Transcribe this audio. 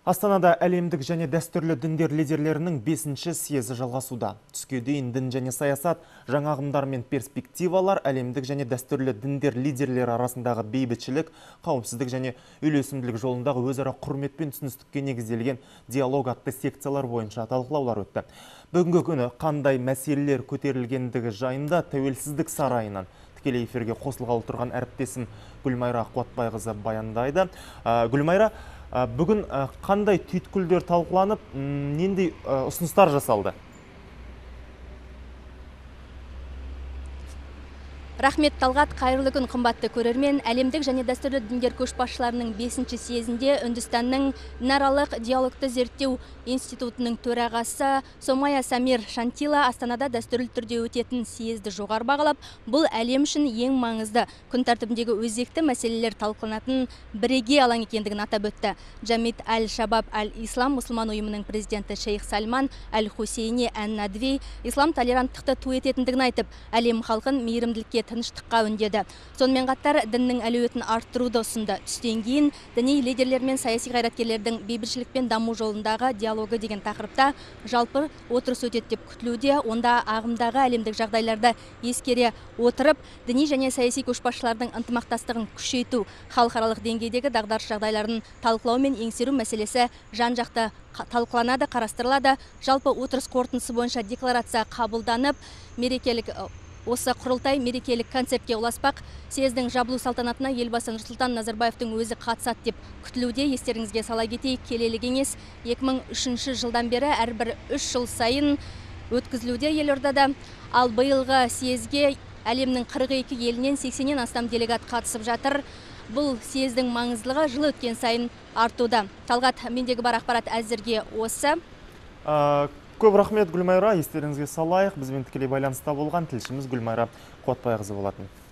Астанада әлемдік және дәстүрлі діндер лидерлерінің 5-ші съезі жалғасуда. Түске дейін дін және саясат, жаңа ағымдар мен перспективалар әлемдік және дәстүрлі діндер лидерлері арасындағы бейбітшілік, қауіпсіздік және үйлесімділік жолындағы өзара құрмет пен түсіністікке негізделген диалог атты секциялар бойынша талқылаулар өтті. Бүгінгі күні қандай мәселелер көтерілгендігі жайында Тәуелсіздік сарайынан тікелей эфирге қосылғалы тұрған әріптесім Гүлмайра Қуатбайқызы баяндайды. Гүлмайра, бүгін қандай түйткілдер талқыланып, нендей ұсыныстар жасалды? Рахмет, Талғат, қайырлы күн, қымбатты көрермен. Әлемдік және дәстүрлі діндер көшбасшыларының 5-ші съезінде Үндістанның дінаралық диалогты зерттеу институтының төрағасы Сомая Самир Шантила Астанада дәстүрлі түрде өтетін съезді жоғары бағалап, бұл әлем үшін ең маңызды күн тәртібіндегі өзекті мәселелер талқыланатын бірегей алаң екендігін атап өтті. Джамит Аль-Шабаб Аль-Ислам мұсылман ұйымының президенті Шейх Сальман Аль-Хусейни Ан-Надви ислам толеранттықты ту ететіндігін айтып, әлем халқын мейірімділікке, тыныштыққа үндеді. Сонымен қатар діннің әлеуетін арттыруды ұсынды. Түстен кейін діни лидерлер мен саяси қайраткерлердің бейбітшілік пен даму жолындағы диалогы деген тақырыпта жалпы отырыс өтеді деп күтілуде. Онда ағымдағы әлемдік жағдайларды ескере отырып, діни және саяси көшбасшылардың ынтымақтастығын күшейту, халықаралық деңгейдегі дағдарыс жағдайларын талқылау мен еңсеру мәселесі жан-жақты талқыланады, қарастырылады. Жалпы отырыс қорытындысы бойынша декларация қабылданып, осы құрылтай мерекелік концертке ұласпақ. Съездің жабылу салтанатына елбасы Нұрсұлтан Назарбаевтың өзі қатысады деп күтілуде. Естеріңізге сала кетейік, келелі кеңес 2003 жылдан бері әрбір 3 жыл сайын өткізілуде елордада. Ал биылғы съезге әлемнің 42 елінен 80-нен астам делегат қатысып жатыр. Бұл съездің маңыздылығы жыл өткен сайын артуда. Талғат, мендегі бар ақпарат әзірге осы. Көп рахмет, Гүлмайра. Естеріңізге салайық, бізбен тікелей байланыста болған тілшіміз Гүлмайра Қуатбайқызы болатын.